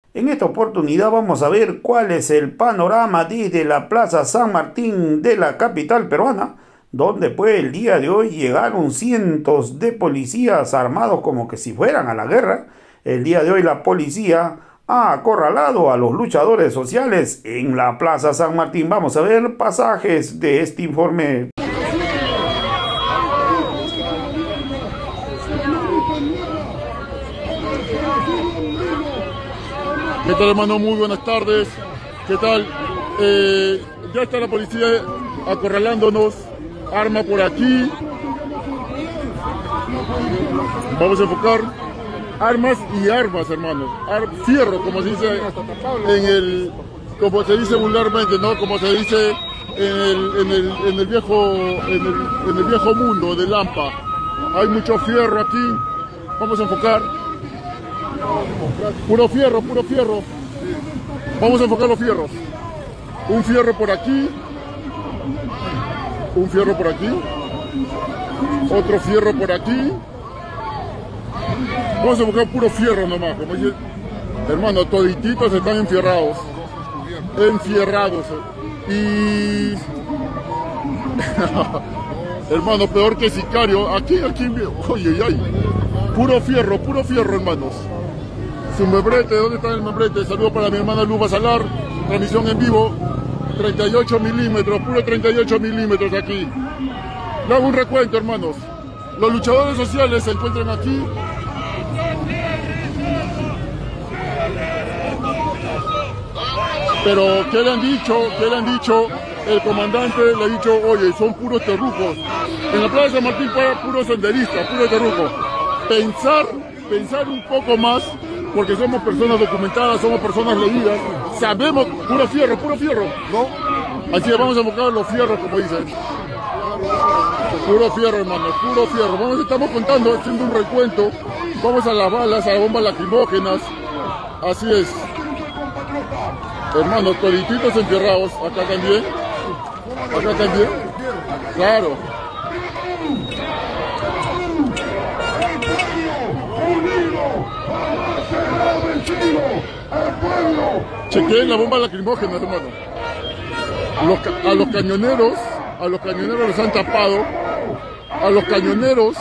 En esta oportunidad vamos a ver cuál es el panorama desde la Plaza San Martín de la capital peruana, donde pues el día de hoy llegaron cientos de policías armados como que si fueran a la guerra. El día de hoy la policía ha acorralado a los luchadores sociales en la Plaza San Martín. Vamos a ver pasajes de este informe. ¿Qué tal, hermano? Muy buenas tardes. ¿Qué tal? Ya está la policía acorralándonos. Arma por aquí. Vamos a enfocar. Armas y armas, hermanos. Fierro, como se dice como se dice vulgarmente, ¿no? Como se dice en el viejo mundo de Lampa. Hay mucho fierro aquí. Vamos a enfocar. Puro fierro, puro fierro. Vamos a enfocar los fierros. Un fierro por aquí. Un fierro por aquí. Otro fierro por aquí. Vamos a enfocar puro fierro nomás. Como dice, hermano, todititos están enfierrados. Enfierrados. Y... hermano, peor que sicario. Aquí. Oye, ay. Puro fierro, hermanos. Su membrete, ¿dónde está el membrete? Saludos para mi hermana Luz Basalar, transmisión en vivo, 38 milímetros, puro 38 milímetros aquí. Le hago un recuento, hermanos. Los luchadores sociales se encuentran aquí. Pero, ¿qué le han dicho? El comandante le ha dicho, oye, son puros terrucos. En la Plaza de San Martín, puro senderista, puro terruco. Pensar un poco más, porque somos personas documentadas, somos personas leídas, sabemos, puro fierro, ¿no? Así que vamos a enfocar los fierros, como dicen. Puro fierro, hermano, puro fierro. Estamos contando, haciendo un recuento. Vamos a las balas, a las bombas lacrimógenas. Así es. Hermano, todititos enfierrados. Acá también. Claro. Chequeen la bomba lacrimógena, hermano. A los cañoneros los han tapado. A los cañoneros,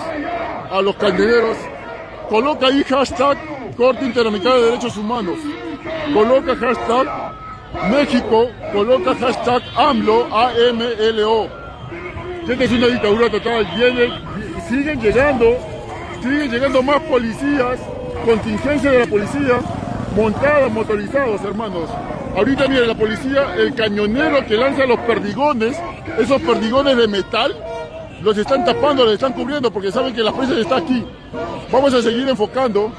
coloca ahí hashtag Corte Interamericana de Derechos Humanos. Coloca hashtag México, coloca hashtag AMLO, AMLO. Esta es una dictadura total. Siguen llegando más policías, contingencia de la policía, montadas, motorizados, hermanos. Ahorita miren, la policía, el cañonero que lanza los perdigones, esos perdigones de metal, los están tapando, los están cubriendo porque saben que la presa está aquí. Vamos a seguir enfocando,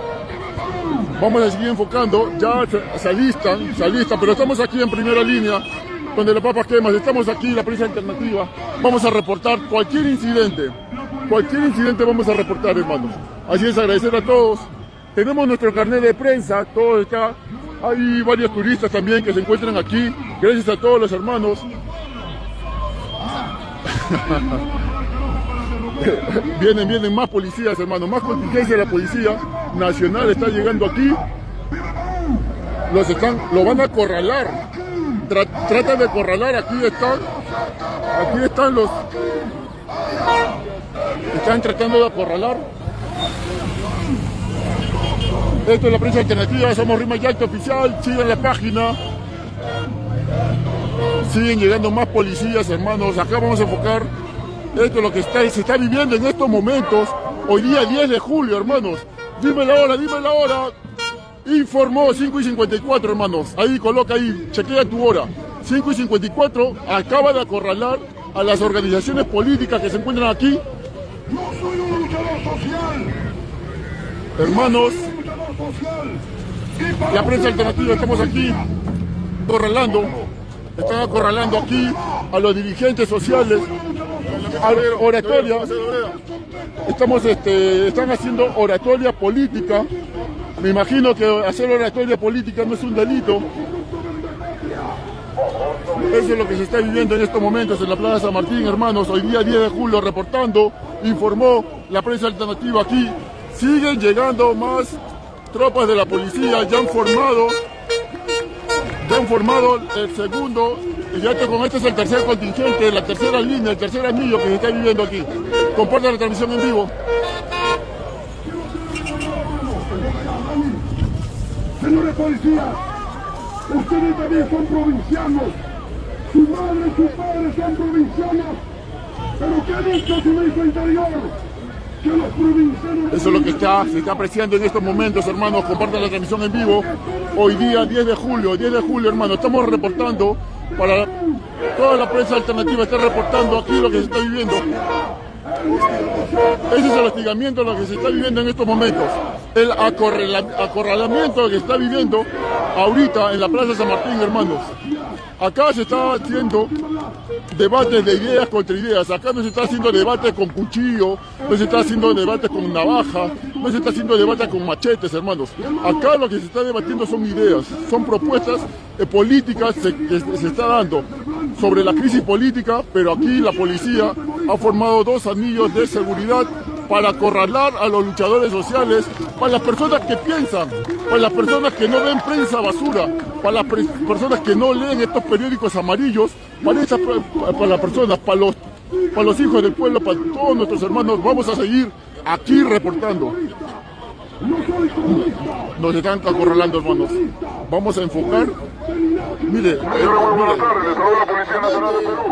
ya se alistan, pero estamos aquí en primera línea, donde la papa quemas, estamos aquí, la prensa alternativa. Vamos a reportar cualquier incidente vamos a reportar, hermanos. Así es, agradecer a todos. Tenemos nuestro carnet de prensa, todo está. Hay varios turistas también que se encuentran aquí. Gracias a todos los hermanos. Vienen más policías, hermanos, más contingencia de la policía nacional está llegando aquí. Lo van a acorralar. Tratan de acorralar, aquí están los... Están tratando de acorralar. Esto es la prensa alternativa, somos Rima Yacta Oficial, sigan la página. Siguen llegando más policías, hermanos. Acá vamos a enfocar. Esto es lo que se está viviendo en estos momentos. Hoy día 10 de julio, hermanos. Dime la hora. Informó 5:54, hermanos. Ahí, coloca ahí, chequea tu hora. 5:54, acaba de acorralar a las organizaciones políticas que se encuentran aquí. Yo soy un luchador social. Hermanos, la prensa alternativa, estamos aquí están acorralando aquí a los dirigentes sociales, a oratoria. Están haciendo oratoria política. Me imagino que hacer oratoria política no es un delito. Eso es lo que se está viviendo en estos momentos en la Plaza San Martín, hermanos. Hoy día 10 de julio, reportando, informó la prensa alternativa aquí. Siguen llegando más tropas de la policía ya han formado el segundo, y ya con este es el tercer contingente, la tercera línea, el tercer anillo que se está viviendo aquí. Compartan la transmisión en vivo. Señores policías, ustedes también son provincianos. Su madre y su padre son provincianos. Pero ¿qué ha dicho su ministro Interior? Que los provincianos... Eso es lo que se está apreciando en estos momentos, hermanos. Compartan la transmisión en vivo. Hoy día, 10 de julio, hermanos. Estamos reportando para toda la prensa alternativa, está reportando aquí lo que se está viviendo. Ese es el hostigamiento de lo que se está viviendo en estos momentos. El acorralamiento que se está viviendo ahorita en la Plaza San Martín, hermanos. Acá se está haciendo debates de ideas contra ideas. Acá no se está haciendo debates con cuchillo, no se está haciendo debates con navaja, no se está haciendo debates con machetes, hermanos. Acá lo que se está debatiendo son ideas, son propuestas políticas que se está dando sobre la crisis política, pero aquí la policía ha formado 2 anillos de seguridad para acorralar a los luchadores sociales, para las personas que piensan, para las personas que no ven prensa basura, para las personas que no leen estos periódicos amarillos, para las personas, para los hijos del pueblo, para todos nuestros hermanos. Vamos a seguir aquí reportando. Nos están acorralando, hermanos. Vamos a enfocar. Mire, Buenas tardes, les saluda la Policía Nacional de Perú.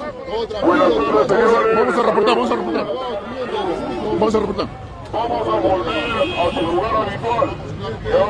vamos a reportar. Vamos a reportar. Vamos a volver a su lugar habitual. Ya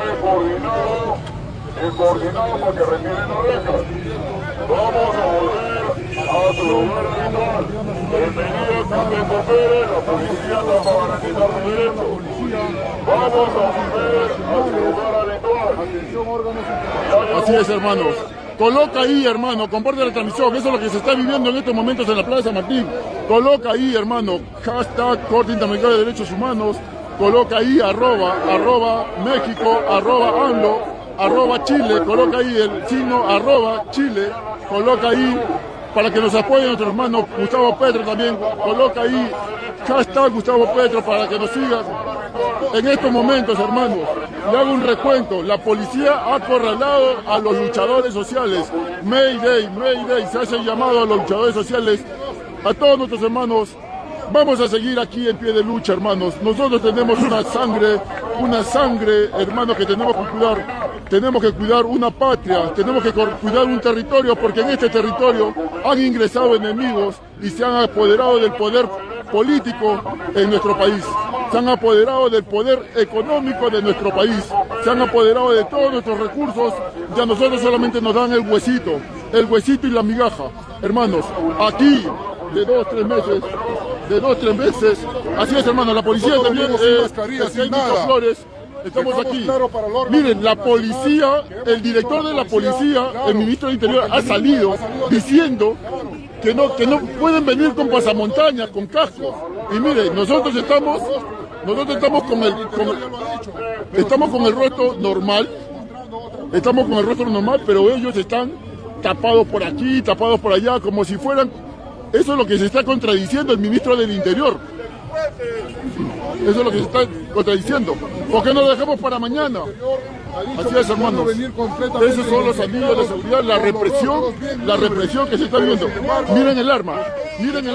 coordinado para que retiren las rejas. Vamos a volver a su lugar habitual. Bienvenidos a Pedro Pérez, la policía está para garantizar su derecho. Vamos a volver a su lugar habitual. Así es, hermanos. Coloca ahí, hermano, comparte la transmisión. Eso es lo que se está viviendo en estos momentos en la Plaza San Martín. Coloca ahí, hermano, hashtag Corte Interamericana de Derechos Humanos. Coloca ahí arroba México, @AMLO, @Chile. Coloca ahí el signo @Chile. Coloca ahí para que nos apoye nuestro hermano Gustavo Petro también. Coloca ahí hashtag Gustavo Petro para que nos sigan. En estos momentos, hermanos, le hago un recuento. La policía ha acorralado a los luchadores sociales. Mayday, Mayday, se hace llamado a los luchadores sociales. A todos nuestros hermanos, vamos a seguir aquí en pie de lucha, hermanos. Nosotros tenemos una sangre, hermanos, que tenemos que cuidar. Tenemos que cuidar una patria, tenemos que cuidar un territorio, porque en este territorio han ingresado enemigos y se han apoderado del poder político en nuestro país. Se han apoderado del poder económico de nuestro país. Se han apoderado de todos nuestros recursos y a nosotros solamente nos dan el huesito y la migaja. Hermanos, aquí de 2-3 meses, así es, hermano, la policía también, Flores, estamos aquí. Miren, la policía, el director de la policía, el ministro del Interior ha salido diciendo que no pueden venir con pasamontañas, con cascos. Y miren, nosotros estamos con el rostro normal, pero ellos están tapados por aquí, tapados por allá, como si fueran. Eso es lo que se está contradiciendo el ministro del Interior. Eso es lo que se está contradiciendo. ¿Por qué no lo dejamos para mañana? Así es, hermanos. Esos son los anillos de seguridad, la represión que se está viendo. Miren el arma. Ahí está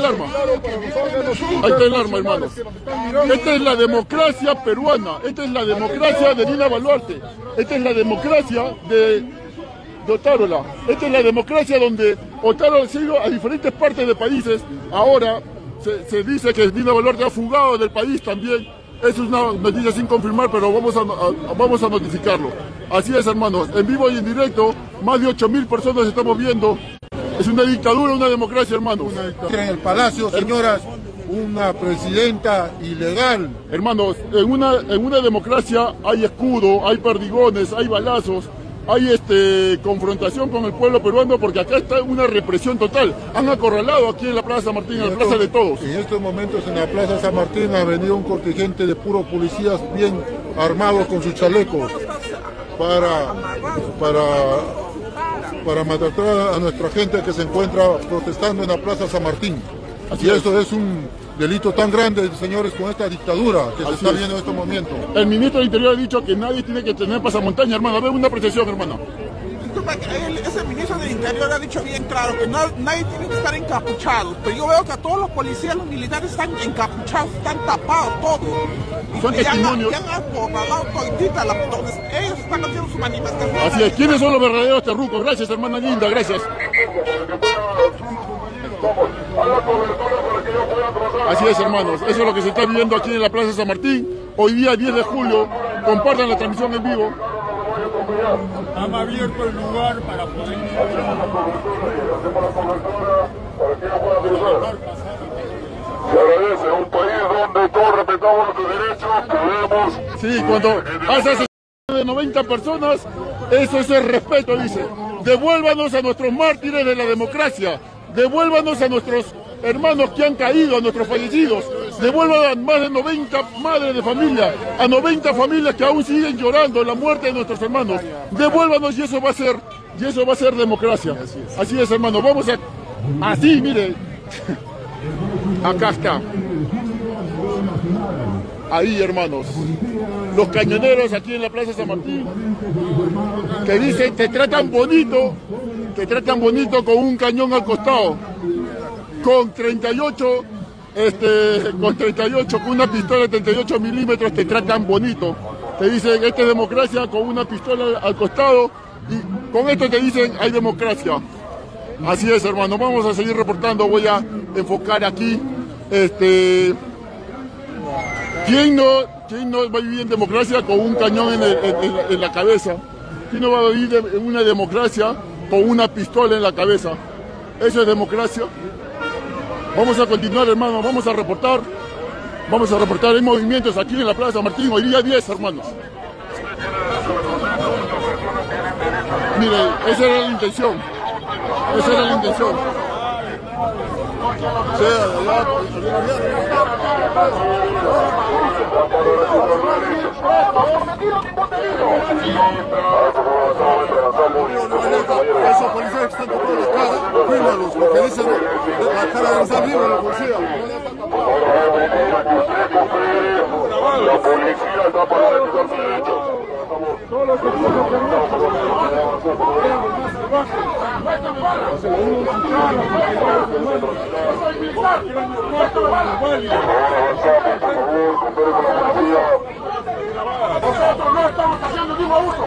el arma, hermanos. Esta es la democracia peruana. Esta es la democracia de Dina Boluarte. Esta es la democracia de Otárola. Esta es la democracia donde Otárola se ha ido a diferentes partes de países. Ahora se dice que Dina Boluarte ha fugado del país también. Eso es una noticia sin confirmar, pero vamos a notificarlo. Así es, hermanos, en vivo y en directo, más de 8.000 personas estamos viendo. Es una dictadura, una democracia, hermanos. En el Palacio, señoras, una presidenta ilegal. Hermanos, en una democracia hay escudo, hay perdigones, hay balazos, hay confrontación con el pueblo peruano, porque acá está una represión total. Han acorralado aquí en la Plaza San Martín, en la Plaza de Todos. En estos momentos en la Plaza San Martín ha venido un contingente de puros policías bien armados con sus chalecos para maltratar a nuestra gente que se encuentra protestando en la Plaza San Martín. Y eso es un delito tan grande, señores, con esta dictadura que se está viendo en estos momentos. El ministro del Interior ha dicho que nadie tiene que tener pasamontaña, hermano. A ver, una apreciación, hermano. Disculpa, ese ministro del Interior ha dicho bien claro que nadie tiene que estar encapuchado, pero yo veo que a todos los policías, los militares están encapuchados, están tapados, todos. Son testimonios. Ya han apagado toditita donde ellos están haciendo su manifestación. Así es, ¿quiénes son los verdaderos terrucos? Gracias, hermana linda, gracias. Así es, hermanos, eso es lo que se está viviendo aquí en la Plaza San Martín. Hoy día 10 de julio, compartan la transmisión en vivo. Estamos abierto el lugar para poder Se agradece un país donde todos respetamos nuestros derechos, podemos... Sí, cuando hace de 90 personas, eso es el respeto, dice. Devuélvanos a nuestros mártires de la democracia, devuélvanos a nuestros hermanos que han caído, a nuestros fallecidos, devuelvan a más de 90 madres de familia, a 90 familias que aún siguen llorando la muerte de nuestros hermanos. Devuélvanos y eso va a ser democracia. Así es, hermano. Vamos a... Así, mire. Acá está. Ahí, hermanos. Los cañoneros aquí en la Plaza San Martín, que dicen, te tratan bonito con un cañón al costado. Con 38, con una pistola de 38 milímetros te tratan bonito. Te dicen, esta es democracia, con una pistola al costado, y con esto te dicen, hay democracia. Así es, hermano, vamos a seguir reportando, voy a enfocar aquí, ¿quién no va a vivir en democracia con un cañón en la cabeza? ¿Quién no va a vivir en una democracia con una pistola en la cabeza? ¿Eso es democracia? Vamos a continuar, hermano, vamos a reportar. Hay movimientos aquí en la Plaza Martín, hoy día 10, hermanos. Mire, esa era la intención. Esos policías que están tocando la cara, cuídalos, porque dicen la cara de estar libre la policía. La policía está para garantizar sus derechos. Nosotros no estamos haciendo ningún abuso.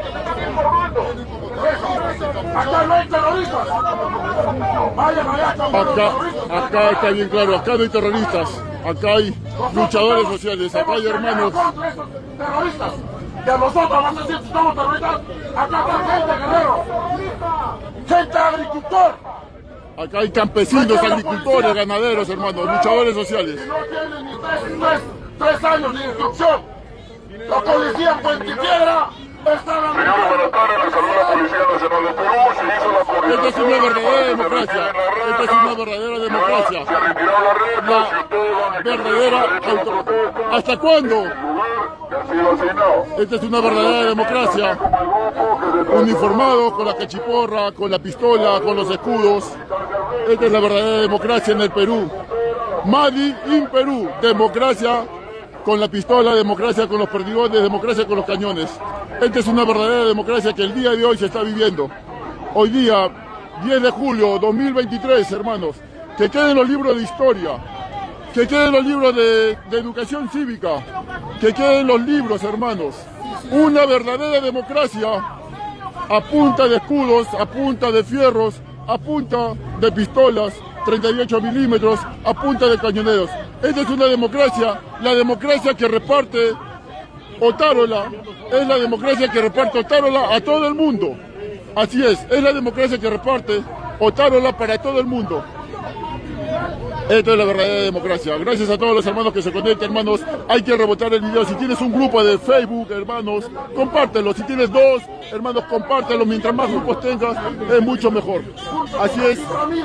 Acá no hay terroristas. Vayan allá. Acá está bien claro, acá no hay terroristas. Acá hay luchadores sociales, acá hay hermanos. Terroristas. Que a nosotros vas a decir que somos terroristas. Acá está gente guerrero. Gente agricultor. Acá hay campesinos, agricultores, ganaderos, hermanos, luchadores sociales. No tienen ni tres años de instrucción. La policía en Puentipiedra está... Señores, buenas tardes, les saluda la Policía Nacional de Perú, se hizo la coordinación... Esta es una verdadera democracia, esta es una verdadera democracia. Se retiraron las reglas y ustedes van a... Verdadera autoridad. ¿Hasta cuándo? Esta es una verdadera democracia. Uniformados con la cachiporra, con la pistola, con los escudos. Esta es la verdadera democracia en el Perú. Made in Perú, democracia con la pistola, democracia con los perdigones, democracia con los cañones. Esta es una verdadera democracia que el día de hoy se está viviendo. Hoy día, 10 de julio 2023, hermanos, que queden los libros de historia, que queden los libros de educación cívica, que queden los libros, hermanos. Una verdadera democracia a punta de escudos, a punta de fierros, a punta de pistolas, 38 milímetros, a punta de cañoneros. Esta es una democracia, la democracia que reparte Otárola, es la democracia que reparte Otárola a todo el mundo. Así es la democracia que reparte Otárola para todo el mundo. Esta es la verdadera democracia. Gracias a todos los hermanos que se conectan, hermanos. Hay que rebotar el video. Si tienes un grupo de Facebook, hermanos, compártelo. Si tienes dos, hermanos, compártelo. Mientras más grupos tengas, es mucho mejor. Así es.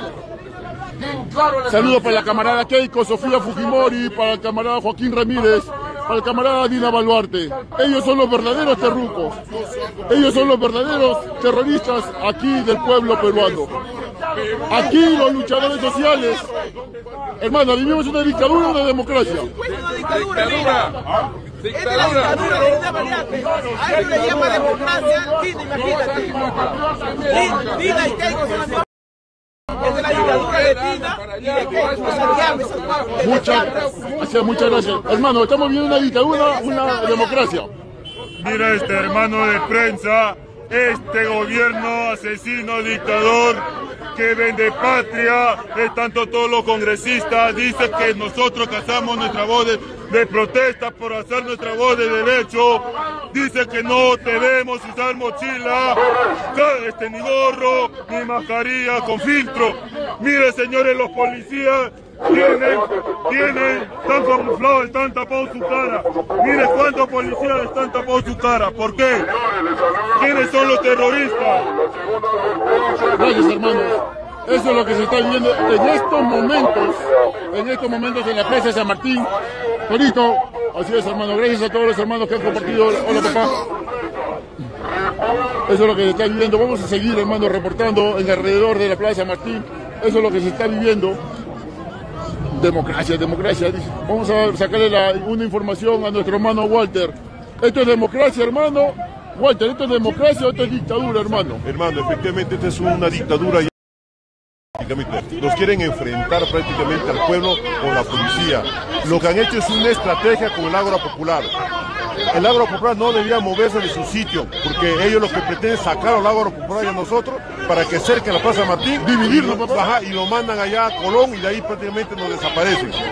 Saludos para la camarada Keiko, Sofía Fujimori, para el camarada Joaquín Ramírez, para el camarada Dina Baluarte. Ellos son los verdaderos terrucos. Ellos son los verdaderos terroristas aquí del pueblo peruano. Aquí los luchadores sociales, hermano, vivimos una dictadura o una democracia. Una dictadura, mira. Es de la dictadura de esta variante. A eso le llama democracia. Dina, imagínate. Dina y Keiko son las mismas. Es de la dictadura de Dina y de Keiko. Muchas gracias. Hermano, estamos viendo una dictadura, una democracia. Mira este hermano de prensa, este gobierno asesino, dictador, que vende patria, tanto todos los congresistas, dice que nosotros cazamos nuestra voz de protesta por hacer nuestra voz de derecho, dice que no debemos usar mochila, ni gorro, ni mascarilla con filtro. Mire, señores, los policías están camuflados, están tapados su cara. Mire cuántos policías están tapados su cara. ¿Por qué? ¿Quiénes son los terroristas? Gracias, hermanos. Eso es lo que se está viviendo en estos momentos en la plaza de San Martín. Torito, así es, hermano. Gracias a todos los hermanos que han compartido. Hola, papá. Eso es lo que se está viviendo. Vamos a seguir, hermano, reportando en alrededor de la plaza de San Martín. Eso es lo que se está viviendo. Democracia, democracia. Vamos a sacarle una información a nuestro hermano Walter. Esto es democracia, hermano. Walter, ¿esto es democracia o esto es dictadura, hermano? Hermano, efectivamente esta es una dictadura. Nos quieren enfrentar prácticamente al pueblo con la policía. Lo que han hecho es una estrategia con el Ágora Popular. El Ágora Popular no debería moverse de su sitio, porque ellos lo que pretenden es sacar al Ágora Popular y a nosotros para que cerquen la Plaza Martín, dividirlo, y lo mandan allá a Colón y de ahí prácticamente nos desaparecen.